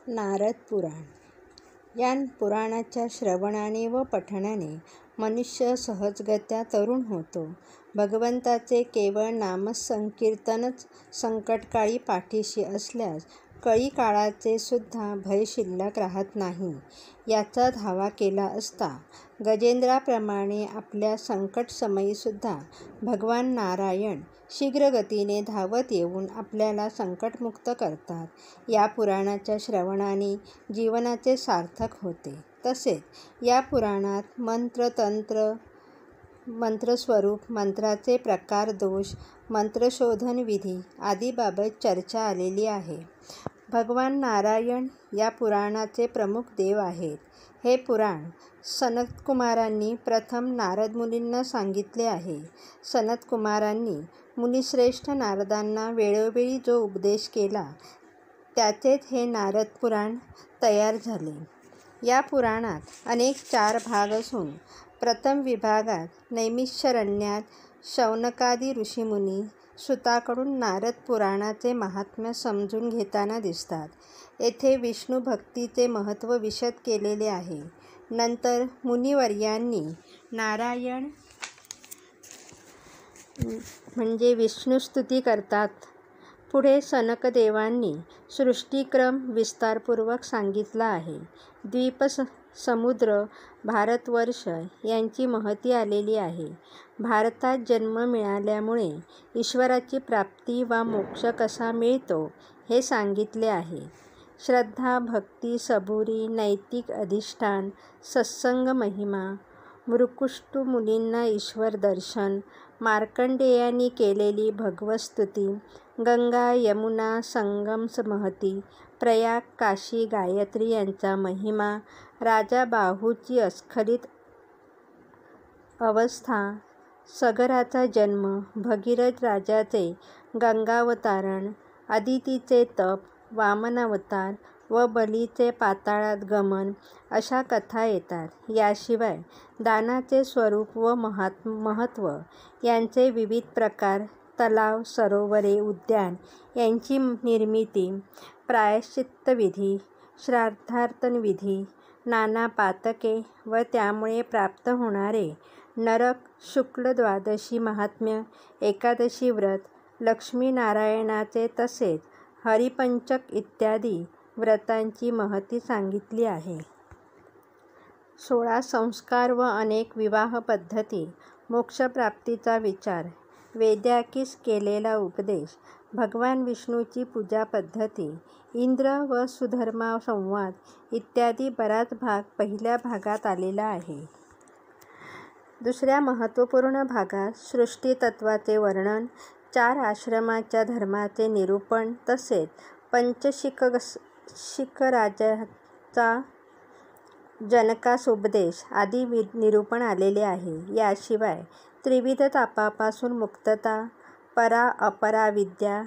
नारद पुराण. या पुराणाच्या श्रवणाने व पठणाने मनुष्य सहजगत्या तरुण होतो. भगवंताचे केवळ नामसंकीर्तनच संकटकाळी पाठीशी असल्यास कळी काळाचे सुद्धा भय शिल्लक राहत नाही, याचा धावा केला असता गजेंद्राप्रमाणे आपल्या संकटसमयी सुद्धा भगवान नारायण शीघ्रगतीने धावत येऊन आपल्याला संकटमुक्त करतात. या पुराणाच्या श्रवणाने जीवनाचे सार्थक होते. तसेच या पुराणात मंत्रतंत्र, मंत्रस्वरूप, मंत्राचे प्रकार, दोष, मंत्रशोधन विधी आदीबाबत चर्चा आलेली आहे. भगवान नारायण या पुराणाचे प्रमुख देव आहेत. हे पुराण सनतकुमारांनी प्रथम नारद मुनींना सांगितले आहे. सनतकुमारांनी मुनिश्रेष्ठ नारदांना वेळोवेळी जो उपदेश केला त्याचेच हे नारद पुराण तयार झाले. या पुराणात अनेक 4 भाग असून प्रथम विभागात नैमिषारण्यात शौनकादी ऋषीमुनी सुताकडून नारद पुराणाचे महात्म्य समजून घेताना दिसतात. येथे विष्णू भक्तीचे महत्त्व विशद केलेले आहे. नंतर मुनिवर्यांनी नारायण म्हणजे विष्णुस्तुती करतात. पुढे सनकदेवांनी सृष्टिक्रम विस्तारपूर्वक सांगितला आहे. द्वीप, समुद्र, भारतवर्ष यांची महती आलेली आहे. भारतात जन्म मिळाल्यामुळे ईश्वराची प्राप्ती वा मोक्ष कसा मिळतो हे सांगितले आहे. श्रद्धा, भक्ती, सबुरी, नैतिक अधिष्ठान, सत्संग महिमा, मृकुष्टू मुनींना ईश्वर दर्शन, मार्कंडेयांनी केलेली भगवतस्तुती, गंगा यमुना संगम महती, प्रयाग, काशी, गायत्री यांचा महिमा, राजा बाहूची अस्खलित अवस्था, सगराचा जन्म, भगीरथ राजाचे गंगावतारण, अदितीचे तप, वामनावतार व बलीचे पाताळात गमन अशा कथा येतात. याशिवाय दानाचे स्वरूप व महत्त्व, यांचे विविध प्रकार, तलाव, सरोवरे, उद्यान यांची निर्मिती, प्रायश्चित्तविधी, श्राद्धार्पणविधी, नाना पातके व त्यामुळे प्राप्त होणारे नरक, शुक्ल द्वादशी महात्म्य, एकादशी व्रत, लक्ष्मीनारायणाचे तसेच हरिपंचक इत्यादी व्रतांची महती सांगितली आहे. 16 संस्कार व अनेक विवाह पद्धती, मोक्षप्राप्तीचा विचार, वेद्याकीस केलेला उपदेश, भगवान विष्णूची पूजा पद्धती, इंद्र व सुधर्मा संवाद इत्यादी बराच भाग पहिल्या भागात आलेला आहे. दुसऱ्या महत्त्वपूर्ण भागात सृष्टीतत्त्वाचे वर्णन, 4 आश्रमाच्या धर्माचे निरूपण तसेच पंचशिख राजाचा जनकास उपदेश आदी निरूपण आलेले आहे. याशिवाय त्रिविध तापापासून मुक्तता, परा अपरा विद्या,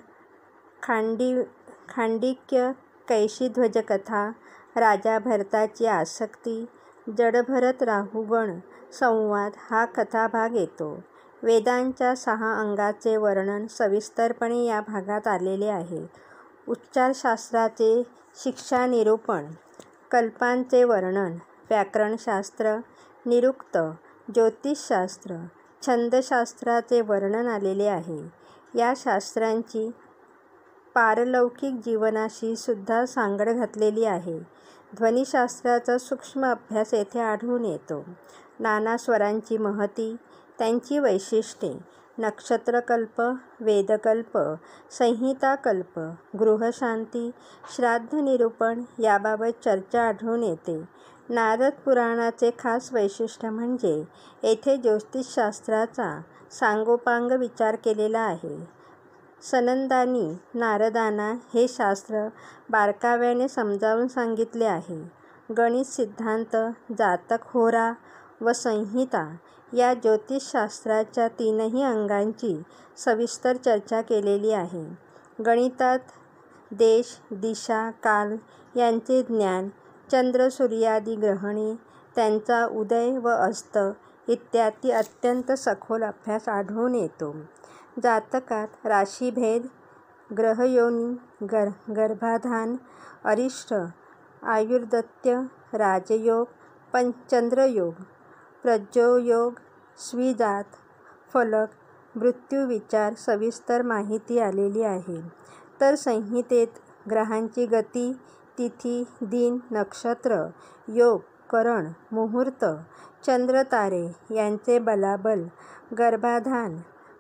खांडिक्य कैशिध्वज कथा, राजा भरताची आसक्ती, जडभरत राहुगण संवाद हा कथाभाग येतो. वेदांच्या 6 अंगाचे वर्णन सविस्तरपणे या भागात आलेले आहे. उच्चारशास्त्राचे शिक्षानिरूपण, कल्पांचे वर्णन, व्याकरणशास्त्र, निरुक्त, ज्योतिषशास्त्र, छंदशास्त्राचे वर्णन आलेले आहे. या शास्त्रांची पारलौकिक जीवनाशी सुद्धा सांगड घातलेली आहे. ध्वनिशास्त्राचा सूक्ष्म अभ्यास येथे आढळून येतो. नाना स्वरांची महती, त्यांची वैशिष्ट्ये, नक्षत्रकल्प, वेदकल्प, संहिताकल्प, गृहशांती, श्राद्धनिरूपण याबाबत चर्चा आढळून येते. नारद पुराणाचे खास वैशिष्ट्य म्हणजे येथे ज्योतिषशास्त्राचा सांगोपांग विचार केलेला आहे. सनंदांनी नारदांना हे शास्त्र बारकाव्याने समजावून सांगितले आहे. गणित सिद्धांत, जातक, होरा व संहिता या ज्योतिषशास्त्राच्या 3ही अंगांची सविस्तर चर्चा केलेली आहे. गणितात देश, दिशा, काल यांचे ज्ञान, चंद्र सूर्यादी ग्रहणे, त्यांचा उदय व अस्त इत्यादी अत्यंत सखोल अभ्यास आढळून येतो. जातकात राशीभेद, ग्रहयोनी, गर्भाधान, अरिष्ट, आयुर्दत्य, राजयोग, चंद्रयोग, प्रज्ञोयोग, स्विजात, फलक, मृत्यूविचार सविस्तर माहिती आलेली आहे. तर संहितेत ग्रहांची गती, तिथी, दिन, नक्षत्र, योग, करण, मुहूर्त, चंद्र, तारे यांचे बलाबल, गर्भाधान,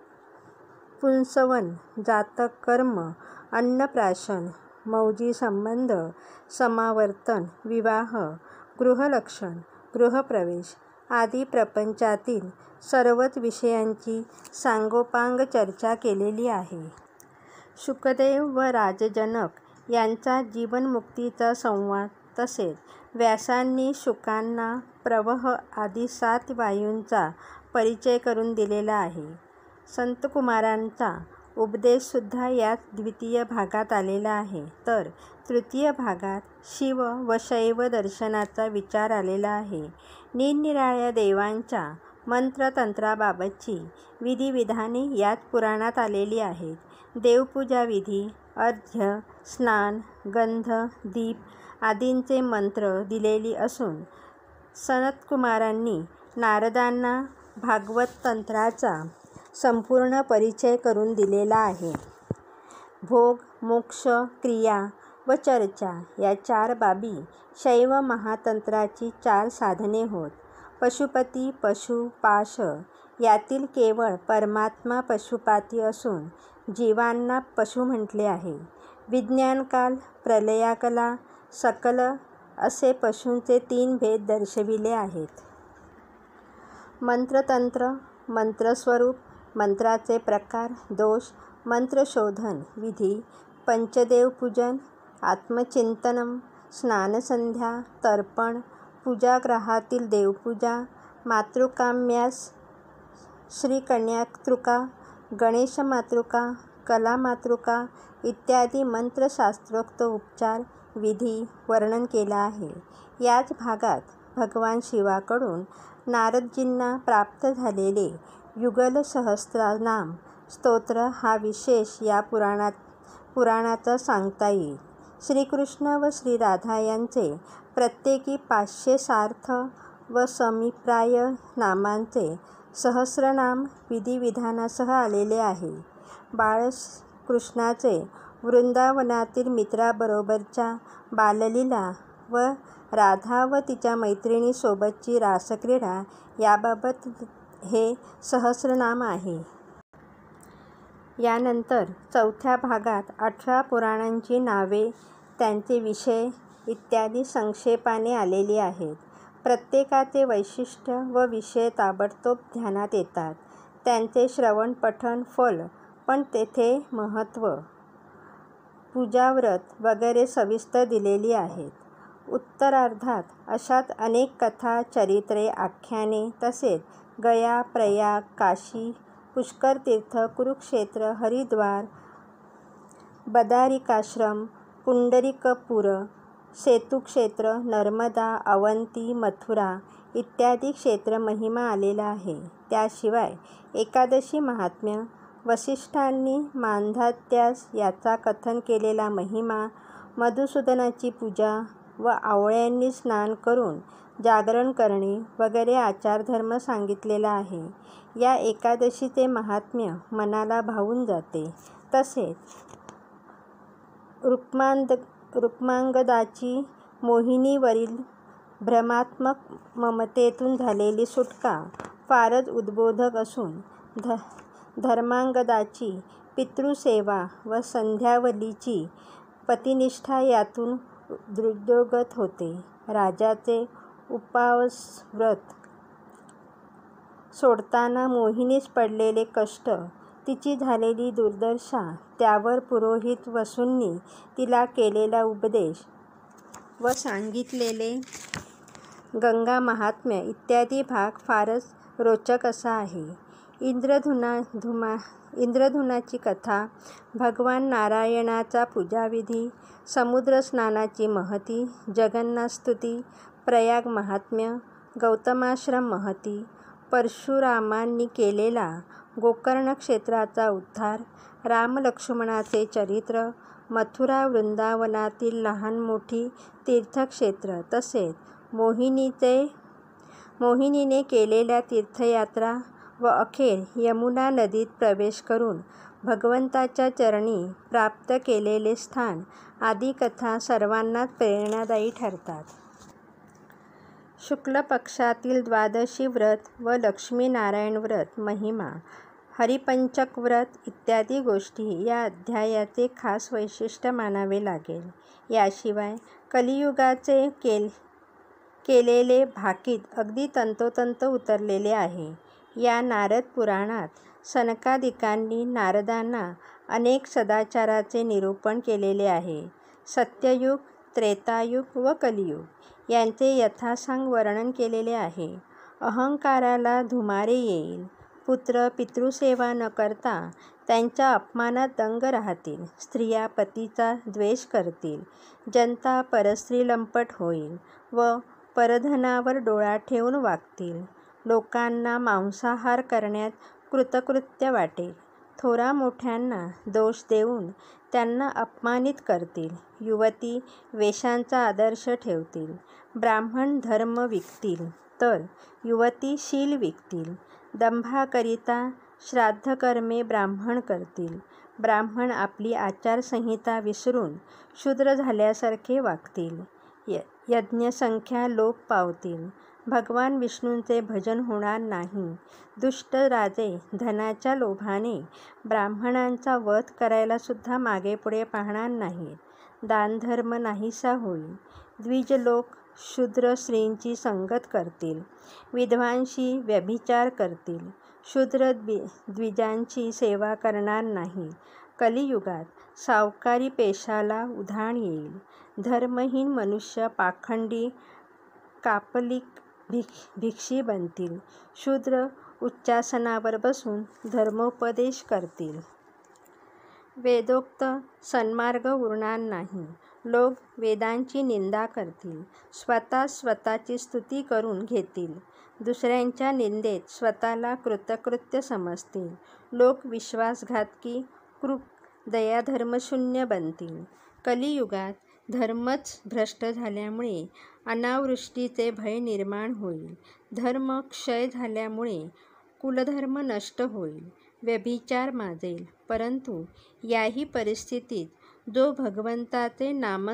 पुंसवन, जातक, कर्म, अन्नप्राशन, मौजी संबंध, समावर्तन, विवाह, गृहलक्षण, गृहप्रवेश आदी प्रपंचातील सर्वच विषयांची सांगोपांग चर्चा केलेली आहे. शुकदेव व राजजनक यांचा जीवनमुक्तीचा संवाद तसेच व्यासांनी शुकांना प्रवह आदी 7 वायूंचा परिचय करून दिलेला आहे. संतकुमारांचा उपदेशसुद्धा याच द्वितीय भागात आलेला आहे. तर तृतीय भागात शिव व शैव दर्शनाचा विचार आलेला आहे. निरनिराळ्या देवांच्या मंत्रतंत्राबाबतची विधिविधाने याच पुराणात आलेली आहेत. देवपूजा विधी, अर्घ्य, स्नान, गंध, दीप आदींचे मंत्र दिलेली असून सनत्कुमारांनी नारदांना भागवत तंत्राचा संपूर्ण परिचय करून दिलेला आहे. भोग, मोक्ष, क्रिया व चर्चा या 4 बाबी शैव महातंत्राची 4 साधने होत. पशुपती, पशु, पाश यातील केवळ परमात्मा पशुपाती असून जीवांना पशु म्हटले आहे. विज्ञानकाल, प्रलयाकला, सकल असे पशूंचे 3 भेद दर्शविले आहेत. मंत्रतंत्र, मंत्रस्वरूप, मंत्राचे प्रकार, दोष, मंत्रशोधन विधी, पंचदेवपूजन, आत्मचिंतनम, स्नानसंध्या, तर्पण, पूजागृहातील देवपूजा, मातृकाम्यास, श्रीकन्यातृका, गणेशमातृका, कलामातृका इत्यादी मंत्रशास्त्रोक्त उपचार विधी वर्णन केला आहे. याच भागात भगवान शिवाकडून नारदजींना प्राप्त झालेले युगल सहस्रनाम स्तोत्र हा विशेष या पुराणाचा सांगता येईल. श्रीकृष्ण व श्री राधा यांचे प्रत्येकी 500 सार्थ व समीप्राय नामांचे सहस्रनाम विधिविधानासह आलेले आहे. बाळकृष्णाचे वृंदावनातील मित्राबरोबरच्या बाललीला व राधा व तिच्या मैत्रिणीसोबतची रासक्रीडा याबाबत हे सहस्रनाम आहे. यानंतर चौथ्या भागात 18 पुराणांची नावे, त्यांचे विषय इत्यादी संक्षेपाने आलेली आहेत. प्रत्येकाचे वैशिष्ट्य व विषय ताबडतोब ध्यानात येतात. त्यांचे श्रवण, पठण, फल पण तेथे महत्त्व, पूजाव्रत वगैरे सविस्तर दिलेली आहेत. उत्तरार्धात अशात अनेक कथा, चरित्रे, आख्याने तसेच गया, प्रयाग, काशी, पुष्करतीर्थ, कुरुक्षेत्र, हरिद्वार, बदारिकाश्रम, पुंडरीकपूर, सेतुक्षेत्र, नर्मदा, अवंती, मथुरा इत्यादी क्षेत्र महिमा आलेला आहे. त्याशिवाय एकादशी महात्म्य, वसिष्ठांनी मांधात्यास याचा कथन केलेला महिमा, मधुसूदनाची पूजा व आवळ्यांनी स्नान करून जागरण करणे वगैरे आचारधर्म सांगितलेला आहे. या एकादशीचे महात्म्य मनाला भावून जाते. तसेच रुक्मांगदाची मोहिनीवरील भ्रमात्मक ममतेतून झालेली सुटका फारच उद्बोधक असून धर्मांगदाची पितृसेवा व संध्यावलीची पतिनिष्ठा यातून दृढोगत होते. राजाचे उपासव्रत सोडताना मोहिनीस पडलेले कष्ट, तिची झालेली दुर्दशा, त्यावर पुरोहित वसूंनी तिला केलेला उपदेश व सांगितलेले गंगा महात्म्य इत्यादी भाग फारच रोचक असा आहे. इंद्रधनुची कथा, भगवान नारायणाचा पूजाविधी, समुद्रस्नानाची महती, जगन्नाथस्तुती, प्रयाग महात्म्य, गौतमाश्रम महती, परशुरामांनी केलेला गोकर्ण क्षेत्राचा उद्धार, रामलक्ष्मणाचे चरित्र, मथुरा वृंदावनातील लहान मोठी तीर्थक्षेत्र तसेच मोहिनीने केलेल्या तीर्थयात्रा व अखेर यमुना नदीत प्रवेश करून भगवंताच्या चरणी प्राप्त केलेले स्थान आदी कथा सर्वांनाच प्रेरणादायी ठरतात. शुक्ल पक्षातील द्वादशी व्रत व लक्ष्मीनारायण व्रत महिमा, हरिपंचक व्रत इत्यादी गोष्टी या अध्यायाचे खास वैशिष्ट्य मानावे लागेल. याशिवाय कलियुगाचे केलेले भाकीत अगदी तंतोतंत उतरलेले आहे. या नारद पुराणात सनकादिकांनी नारदांना अनेक सदाचाराचे निरूपण केलेले आहे. सत्ययुग, त्रेतायुग व कलियुग यांचे यथासांग वर्णन केलेले आहे. अहंकाराला धुमारे येईल. पुत्र पितृसेवा न करता त्यांच्या अपमानात दंग राहतील. स्त्रिया पतीचा द्वेष करतील. जनता परस्त्रीलंपट होईल व परधनावर डोळा ठेवून वागतील. लोकांना मांसाहार करण्यात कृतकृत्य वाटेल. थोरा मोठ्यांना दोष देऊन त्यांना अपमानित करतील. युवती वेशांचा आदर्श ठेवतील. ब्राह्मण धर्म विकतील तर युवती शील विकतील. दंभाकरिता श्राद्धकर्मे ब्राह्मण करतील. ब्राह्मण आपली आचारसंहिता विसरून शूद्र झाल्यासारखे वागतील. यज्ञसंख्या लोप पावतील. भगवान विष्णूंचे भजन होणार नाही. दुष्ट राजे धनाच्या लोभाने ब्राह्मणांचा वध करायला सुद्धा मागेपुढे पाहणार नाहीत. दानधर्म नाहीसा होईल. द्विज लोक शूद्र स्त्रींची संगत करतील. विधवांशी व्यभिचार करतील. शूद्र द्विजांची सेवा करणार नाही. कलियुगात सावकारी पेशाला उधाण येईल. धर्महीन मनुष्य पाखंडी कापलिक भिक्षी बनतील. शूद्र उच्चासनावर बसून धर्मोपदेश करतील. वेदोक्त सन्मार्ग उरणार नाही. लोक वेदांची निंदा करतील. स्वतःची स्तुती करून घेतील. दुसऱ्यांच्या निंदेत स्वतःला कृतकृत्य समजतील. लोक विश्वासघातकी, क्रूर, दयाधर्मशून्य बनतील. कलियुगात धर्मच भ्रष्ट झाल्यामुळे अनावृष्टीचे भय निर्माण होईल. धर्म क्षय झाल्यामुळे कुलधर्म नष्ट होईल. व्यभिचार माजेल. परंतु याही परिस्थितीत जो भगवंताचे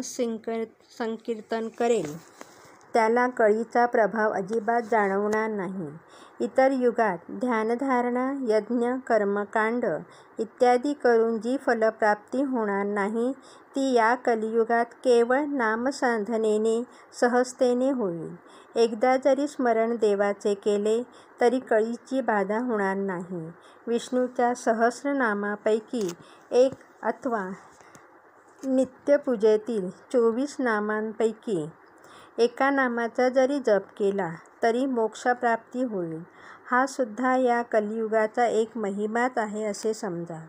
नामसंकीर्तन करेल त्याला कळीचा प्रभाव अजिबात जाणवणार नाही. इतर युगात ध्यानधारणा, यज्ञ, कर्मकांड इत्यादी करून जी फलप्राप्ती होणार नाही ती या कलियुगात केवळ नामसाधनेने सहजतेने होईल. एकदा जरी स्मरण देवाचे केले तरी कळीची बाधा होणार नाही. विष्णूच्या सहस्रनामापैकी एक अथवा नित्यपूजेतील 24 नामांपैकी एका नामाचा जरी जप केला तरी मोक्षप्राप्ती होईल. हा सुद्धा या कलियुगाचा एक महिमाच आहे असे समजा.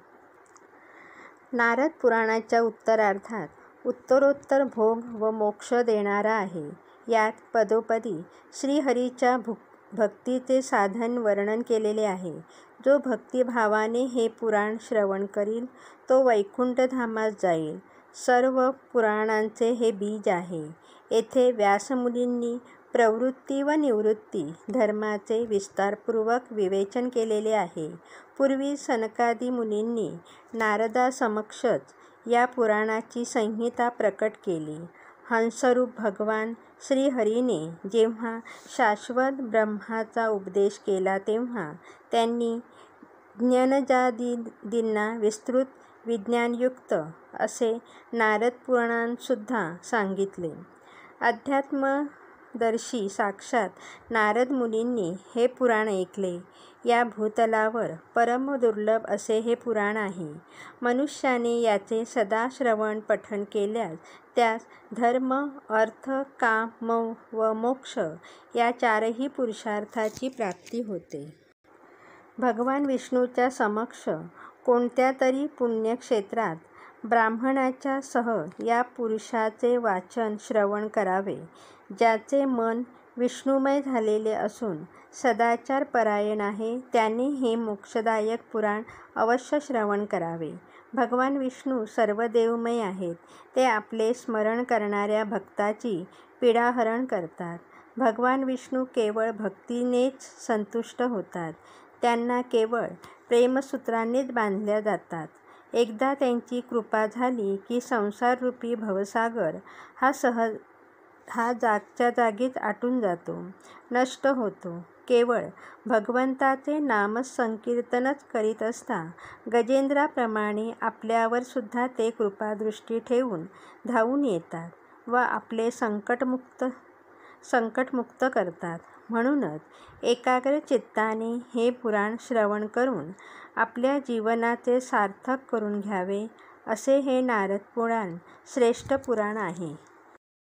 नारद पुराणाच्या उत्तरार्धात उत्तरोत्तर भोग व मोक्ष देणारा आहे. यात पदोपदी श्रीहरीच्या भक्तीचे साधन वर्णन केलेले आहे. जो भक्तिभावाने हे पुराण श्रवण करील तो वैकुंठधामास जाईल. सर्व पुराणांचे हे बीज आहे. येथे व्यासमुनींनी प्रवृत्ती व निवृत्ती धर्माचे विस्तारपूर्वक विवेचन केलेले आहे. पूर्वी सनकादी मुनींनी नारदासमक्षच या पुराणाची संहिता प्रकट केली. हंसरूप भगवान श्रीहरीने जेव्हा शाश्वत ब्रह्माचा उपदेश केला तेव्हा त्यांनी ज्ञानजादींना विस्तृत विज्ञानयुक्त असे नारद पुराणसुद्धा सांगितले. अध्यात्मदर्शी साक्षात नारद मुनींनी हे पुराण ऐकले. या भूतलावर परम दुर्लभ असे हे पुराण आहे. मनुष्याने याचे सदा श्रवण पठण केल्यास त्यास धर्म, अर्थ, काम व मोक्ष या चारही पुरुषार्थाची प्राप्ती होते. भगवान विष्णूच्या समक्ष कोणत्या तरी पुण्यक्षेत्रात ब्राह्मणाच्या सह या पुरुषाचे वाचन श्रवण करावे. ज्याचे मन विष्णुमय झालेले असून सदाचार परायण आहे त्याने हे मोक्षदायक पुराण अवश्य श्रवण करावे. भगवान विष्णू सर्व देवमय आहेत. ते आपले स्मरण करणाऱ्या भक्ताची पीडाहरण करतात. भगवान विष्णू केवळ भक्तीनेच संतुष्ट होतात. त्यांना केवळ प्रेमसूत्रांनीच बांधल्या जातात. एकदा त्यांची कृपा झाली की संसाररूपी भवसागर हा जागच्या जागीच आटून जातो, नष्ट होतो. केवळ भगवंताचे नामसंकीर्तनच करीत असता गजेंद्राप्रमाणे आपल्यावर सुद्धा ते कृपादृष्टी ठेवून धावून येतात व आपले संकटमुक्त करतात. म्हणूनच एकाग्र चित्ताने हे पुराण श्रवण करून आपल्या जीवनाचे सार्थक करून घ्यावे, असे हे नारद पुराण श्रेष्ठ पुराण आहे.